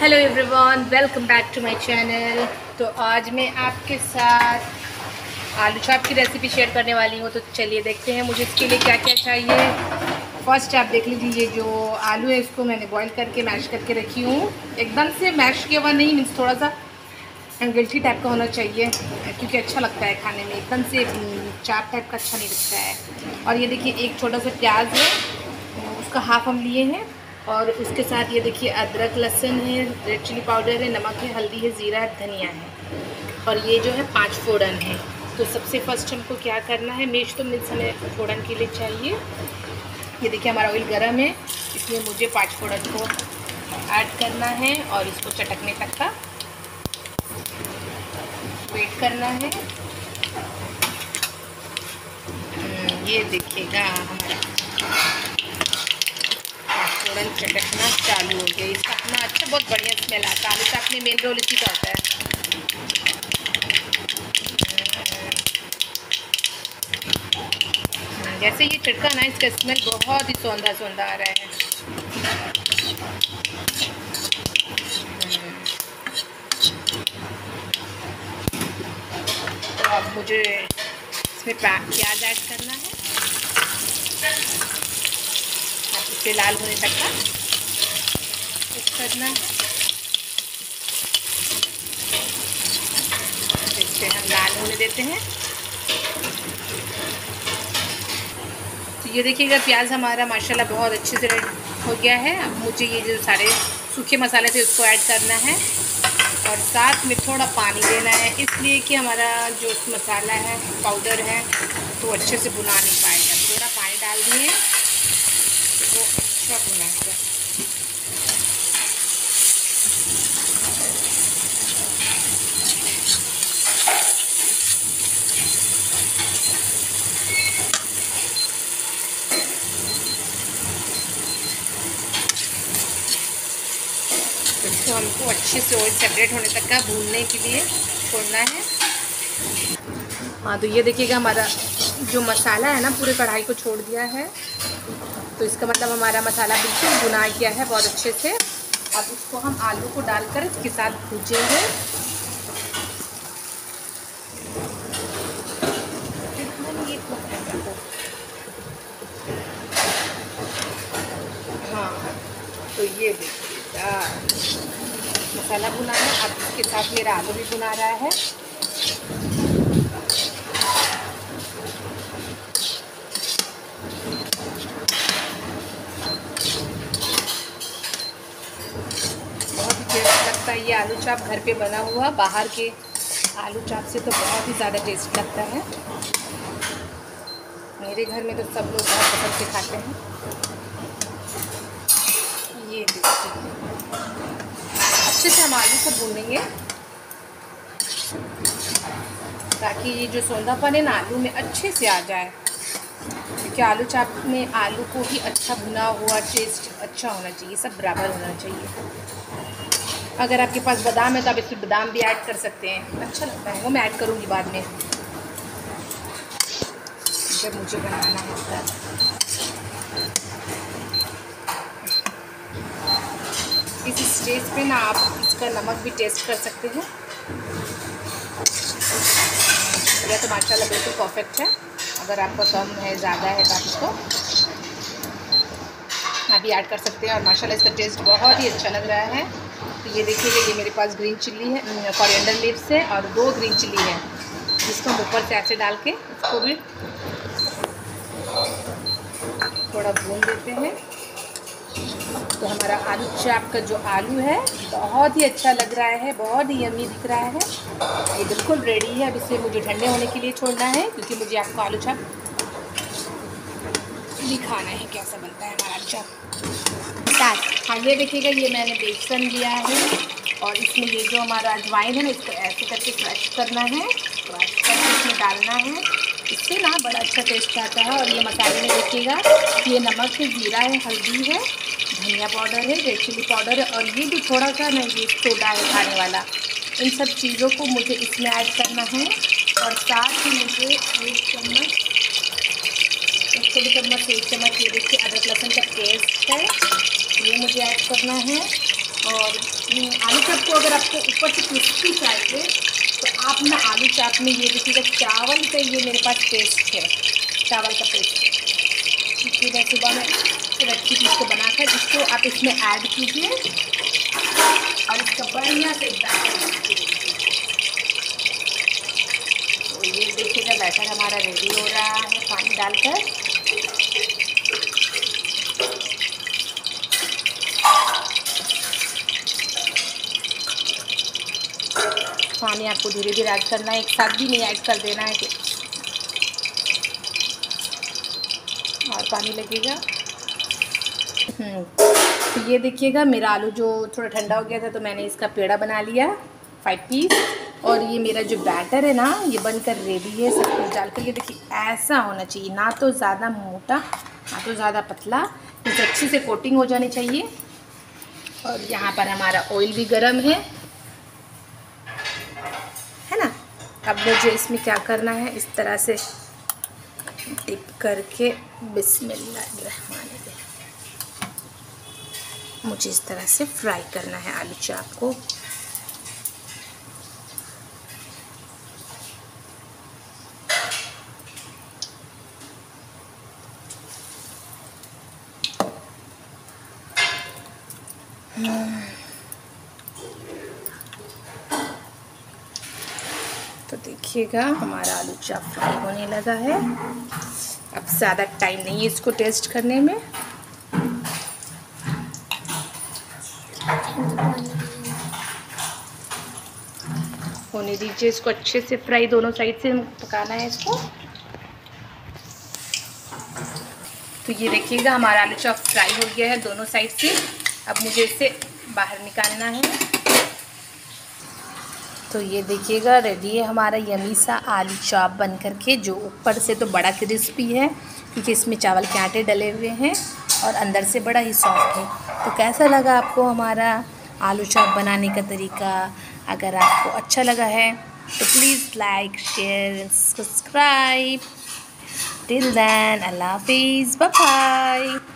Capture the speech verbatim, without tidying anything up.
Hello everyone, welcome back to my channel. तो आज मैं आपके साथ आलू चाप की रेसिपी शेयर करने वाली हूँ। तो चलिए देखते हैं मुझे इसके लिए क्या क्या चाहिए। फर्स्ट आप देख लीजिए, जो आलू है इसको मैंने बॉईल करके मैश करके रखी हूँ। एकदम से मैश किया हुआ नहीं, मीन्स थोड़ा सा गिल्टी टाइप का होना चाहिए, क्योंकि अच्छा लगता है खाने में। एकदम से चाप टाइप का अच्छा नहीं लगता है। और ये देखिए एक छोटा सा प्याज है, उसका हाफ हम लिए हैं। और उसके साथ ये देखिए अदरक लहसुन है, रेड चिली पाउडर है, नमक है, हल्दी है, ज़ीरा है, धनिया है। और ये जो है पांच फोड़न है। तो सबसे फर्स्ट हमको क्या करना है, मिर्च तो मिर्च हमें फोड़न के लिए चाहिए। ये देखिए हमारा ऑयल गरम है, इसमें मुझे पांच फोड़न को ऐड करना है और इसको चटकने तक का वेट करना है। ये देखिएगा हमारा फोड़न चटकना चालू हो गया। इसका अपना अच्छा बहुत बढ़िया स्मेल आता है। आलू चाप में मेन रोल इसी का होता है। जैसे ये चटका ना, इसका स्मेल बहुत ही सौंधा सौंधा आ रहा है। तो अब मुझे इसमें प्याज ऐड करना है, इसे लाल होने तक का मिक्स करना है। इसे हम लाल होने देते हैं। तो ये देखिएगा प्याज हमारा माशाल्लाह बहुत अच्छे से हो गया है। अब मुझे ये जो सारे सूखे मसाले थे उसको ऐड करना है और साथ में थोड़ा पानी देना है, इसलिए कि हमारा जो मसाला है पाउडर है तो अच्छे से भुना नहीं पाएगा। थोड़ा पानी डाल दिए तो वो अच्छा भुनाएगा। इसको हमको अच्छे से ऑयल सेपरेट होने तक का भूनने के लिए छोड़ना है। हाँ, तो ये देखिएगा हमारा जो मसाला है ना पूरे कढ़ाई को छोड़ दिया है। तो इसका मतलब हमारा मसाला बिल्कुल भुना गया है बहुत अच्छे से। अब इसको हम आलू को डालकर इसके साथ भूजेंगे। हाँ, तो ये देखिएगा मसाला भुना है। अब इसके साथ मेरा आलू भी भुना रहा है। बहुत ही टेस्ट लगता है ये आलू चाप घर पे बना हुआ। बाहर के आलू चाप से तो बहुत ही ज़्यादा टेस्ट लगता है। मेरे घर में तो सब लोग बहुत पसंद से खाते हैं। ये देखिए अच्छे से हम आलू को भूनेंगे ताकि ये जो सौंधापन है ना आलू में अच्छे से आ जाए, क्योंकि आलू चाप में आलू को ही अच्छा भुना हुआ टेस्ट अच्छा होना चाहिए, सब बराबर होना चाहिए। अगर आपके पास बादाम है तो आप इसमें बादाम भी ऐड कर सकते हैं, अच्छा लगता है। वो मैं ऐड करूँगी बाद में जब मुझे बनाना होता है। इस स्टेज पे ना आप इसका नमक भी टेस्ट कर सकते हैं। यह तो माशाल्लाह बिल्कुल परफेक्ट है। अगर आपका कम है ज़्यादा है तो आप इसको अभी ऐड कर सकते हैं। और माशाल्लाह इसका टेस्ट बहुत ही अच्छा लग रहा है। तो ये देखिएगा ये मेरे पास ग्रीन चिल्ली है, कोरिएंडर लीव्स है और दो ग्रीन चिल्ली है, जिसको हम ऊपर से ऐसे डाल के उसको भी थोड़ा भून देते हैं। तो हमारा आलू चाप का जो आलू है बहुत ही अच्छा लग रहा है, बहुत ही यम्मी दिख रहा है। ये बिल्कुल रेडी है। अब इसे मुझे ठंडे होने के लिए छोड़ना है, क्योंकि मुझे आपको आलू चाप दिखाना है कैसा बनता है हमारा आलू चाप। साथ हाँ ये देखिएगा ये मैंने बेसन लिया है और इसमें ये जो हमारा अजवाइन है ना इसको ऐसे करके क्रश करना है, क्रश करके इसमें डालना है। इससे ना बड़ा अच्छा टेस्ट आता है। और ये मसाले में देखिएगा ये नमक है, ज़ीरा है, हल्दी है, धनिया पाउडर है, रेड चिली पाउडर है और ये जो थोड़ा सा ना ये सोडा है खाने वाला। इन सब चीज़ों को मुझे इसमें ऐड करना है। और साथ ही मुझे एक चम्मच एक छोटी चम्मच एक चम्मच ये देखिए अदरक लहसुन का पेस्ट है, ये मुझे ऐड करना है। और आलू चाप को अगर आपको ऊपर से क्रिस्पी चाहिए तो आप ना आलू चाप में ये देखिएगा चावल का ये मेरे पास पेस्ट है, चावल का पेस्ट है, क्योंकि मैं सुबह में रखी थी इसको बनाकर, इसको आप इसमें ऐड कीजिए और इसका बढ़िया से बैटर बना के दीजिए। तो ये देखिएगा बैटर हमारा रेडी हो रहा है पानी डालकर। पानी आपको धीरे धीरे ऐड करना है, एक साथ भी नहीं ऐड कर देना है और पानी लगेगा। तो ये देखिएगा मेरा आलू जो थोड़ा ठंडा हो गया था तो मैंने इसका पेड़ा बना लिया फाइव पीस, और ये मेरा जो बैटर है ना ये बनकर रेडी है सब कुछ डालकर। ये देखिए ऐसा होना चाहिए, ना तो ज़्यादा मोटा ना तो ज़्यादा पतला, इसे अच्छी से कोटिंग हो जानी चाहिए। और यहाँ पर हमारा ऑयल भी गर्म है है ना। अब मुझे इसमें क्या करना है, इस तरह से डिप करके बिस्मिल्लाहिर्रहमानिर्रहीम मुझे इस तरह से फ्राई करना है आलू चाप को। तो देखिएगा हमारा आलू चाप फ्राई होने लगा है। अब ज़्यादा टाइम नहीं है इसको टेस्ट करने में। होने दीजिए इसको अच्छे से फ्राई, दोनों साइड से पकाना है इसको। तो ये देखिएगा हमारा आलू चाप फ्राई हो गया है दोनों साइड से। अब मुझे इसे बाहर निकालना है। तो ये देखिएगा रेडी है हमारा यमी सा आलू चाप बन करके, जो ऊपर से तो बड़ा क्रिस्पी है क्योंकि इसमें चावल के आटे डले हुए हैं और अंदर से बड़ा ही सॉफ्ट है। तो कैसा लगा आपको हमारा आलू चाप बनाने का तरीका? अगर आपको अच्छा लगा है तो please like share and subscribe. Till then अल्लाह हाफिज़, बाय बाय।